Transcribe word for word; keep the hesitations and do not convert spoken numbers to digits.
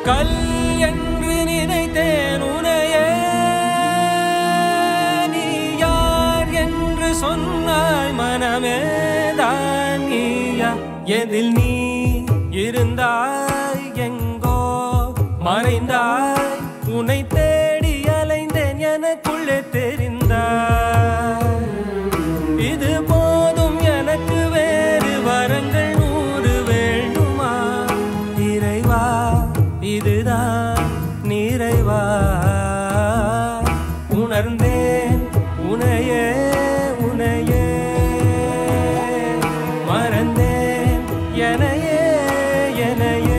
கல் என்று நினைத்தேன் உனையே நீ யார் என்று சொன்னாய் மனமே தான் நீயா எதில் நீ இருந்தாய் எங்கோ மறைந்தாய் உன்னை தேடி அலைந்தேன் எனக்குள்ளே தெரிந்தாய் இது போதும் எனக்கு வேறு வரங்கள் நூறு வேண்டுமா இறைவா இதுதான் நிறைவா உணர்ந்தேன் உனையே உனையே மறந்தேன் எனையே எனையே